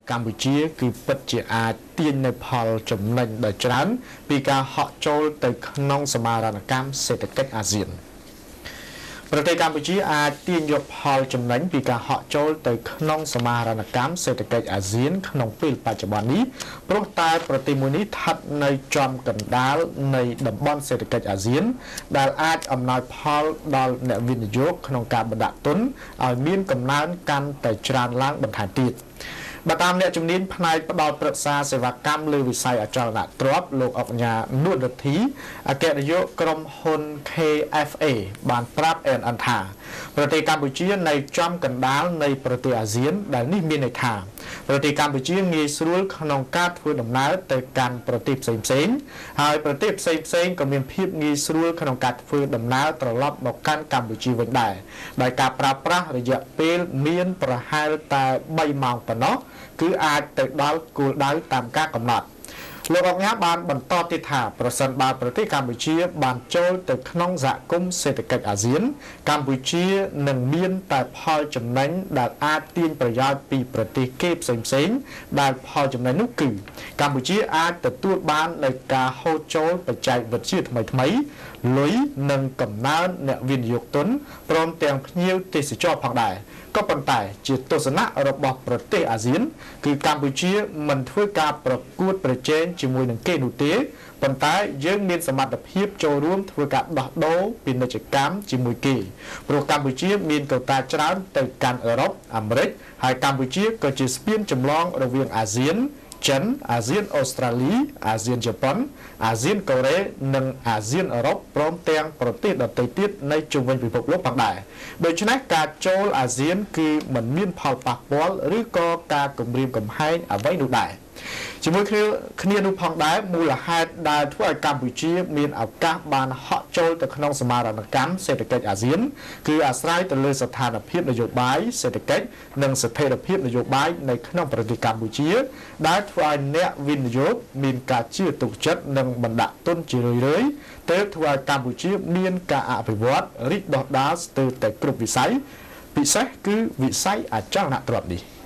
កម្ពុជាគឺពិតជាអាចទាញនៅផលចំណេញដ៏ច្រើនពីការហក់ចូលទៅក្នុងសមាហរណកម្មសេដ្ឋកិច្ចអាស៊ានប្រទេសកម្ពុជាអាចទាញយកផលចំណេញពីការហក់ចូលទៅក្នុងសមាហរណកម្មសេដ្ឋកិច្ចអាស៊ានក្នុងពេលបច្ចុប្បន្ននេះព្រោះតែប្រទេសមួយនេះស្ថិតនៅចំកណ្ដាលនៃតំបន់សេដ្ឋកិច្ចអាស៊ានដែលអាចអំណោយផលដល់អ្នកវិនិយោគក្នុងការបណ្ដាក់ទុនឲ្យមានកំណើនកាន់តែច្រើនឡើងបន្ថែមទៀតបើតាមអ្នកជំនាញផ្នែកផ្ដល់ប្រឹក្សាសេវាកម្មលើវិស័យអចលនទ្រព្យលោកអក្សញ្ញានួនរដ្ឋីអគ្គនាយកក្រុមហ៊ុន KFA បានប្រាប់ ANN ថាប្រទេសកម្ពុជានៅចំកណ្ដាលនៃប្រទេសអាស៊ានដែលនេះមានន័យថាប្រទេសកម្ពុជាងាយស្រួលក្នុងការធ្វើដំណើរទៅកាន់ប្រទេសផ្សេងៗហើយប្រទេសផ្សេងៗក៏មានភាពងាយស្រួលក្នុងការធ្វើដំណើរត្រឡប់មកកាន់កម្ពុជាវិញដែរដោយការប្រើប្រាស់រយៈពេលមានប្រហែលតែ3ម៉ោងប៉ុណ្ណោះគឺអាចទៅដល់គោលដៅតាមការកំណត់លោកអង្ញាបានបន្តទៀតថាប្រសិនបើប្រទេសកម្ពុជាបានចូលទៅក្នុងសហគមន៍សេដ្ឋកិច្ចអាស៊ានកម្ពុជានឹងមានតែផលចំណេញដែលអាចទាញប្រយោជន៍ពីប្រទេសគេផ្សេងៗដែលផលចំណេញនោះគឺកម្ពុជាអាចទទួលបាននូវការហូរចូលបច្ចេកវិទ្យាថ្មីៗលុយនិងកំណើនអ្នកវិនិយោគទុនព្រមទាំងភ្ញៀវទេសចរផងដែរក៏ប៉ុន្តែជាទស្សនៈរបស់ប្រទេសអាស៊ានគឺកម្ពុជាមិនធ្វើការប្រកួតប្រជែងជាមួយនឹងគេនោះទេប៉ុន្តែយើងមានសមត្ថភាពចូលរួមធ្វើការដោះដូរពាណិជ្ជកម្មជាមួយគេព្រោះកម្ពុជាមានកត្តាច្រើនទៅកាន់អឺរ៉ុបអាមេរិកហើយកម្ពុជាក៏ជាស្ពានចម្លងរវាងអាស៊ានចិនអាស៊ានអូស្ត្រាលីអាស៊ានជប៉ុនអាស៊ានកូរ៉េនិងអាស៊ានអឺរ៉ុបព្រមទាំងប្រទេសដទៃទៀតនៅជុំវិញពិភពលោកផងដែរដូច្នេះការចូលអាស៊ានគឺមិនមានផលប៉ះពាល់ឬក៏ការគំរាមកំហែងអ្វីនោះដែរជាមួយគ្នានោះផងដែរមូលហេតុដែលធ្វើឲ្យកម្ពុជាមានឱកាសបានហក់ចូលទៅក្នុងសមាហរណកម្មសេដ្ឋកិច្ចអាស៊ានគឺអាស្រ័យទៅលើស្ថានភាពនយោបាយសេដ្ឋកិច្ចនិងស្ថិរភាពនយោបាយនៅក្នុងប្រទេសកម្ពុជាដែលធ្វើឲ្យអ្នកវិនិយោគមានការជឿទុកចិត្តនិងបណ្ដាក់ទុនជារឿយៗទើបធ្វើឲ្យកម្ពុជាមានការអភិវឌ្ឍរីកដុះដាលស្ទើរតែគ្រប់វិស័យពិសេសគឺវិស័យអចលនទ្រព្យនេះ